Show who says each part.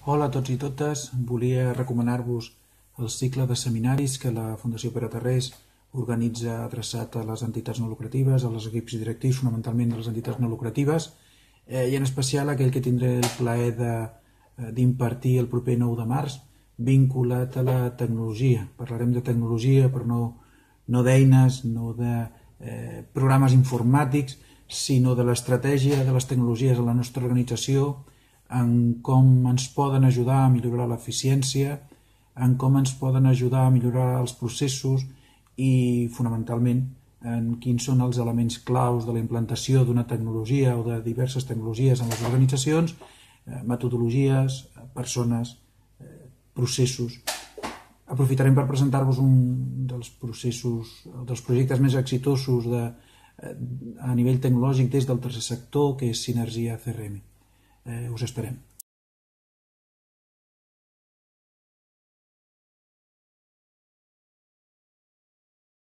Speaker 1: Hola a tots i totes, volia recomanar-vos el cicle de seminaris que la Fundació Pere Tarrés organitza adreçat a les entitats no lucratives, als equips directius, fonamentalment a les entitats no lucratives, i en especial aquell que tindré el plaer d'impartir el proper 9 de març, vinculat a la tecnologia. Parlarem de tecnologia, però no d'eines, no de programes informàtics, sinó de l'estratègia de les tecnologies a la nostra organització, en com ens poden ajudar a millorar l'eficiència, en com ens poden ajudar a millorar els processos i, fonamentalment, en quins són els elements claus de la implantació d'una tecnologia o de diverses tecnologies en les organitzacions, metodologies, persones, processos. Aprofitarem per presentar-vos un dels projectes més exitosos a nivell tecnològic des del tercer sector, que és Sinergia CRM. Us esperem.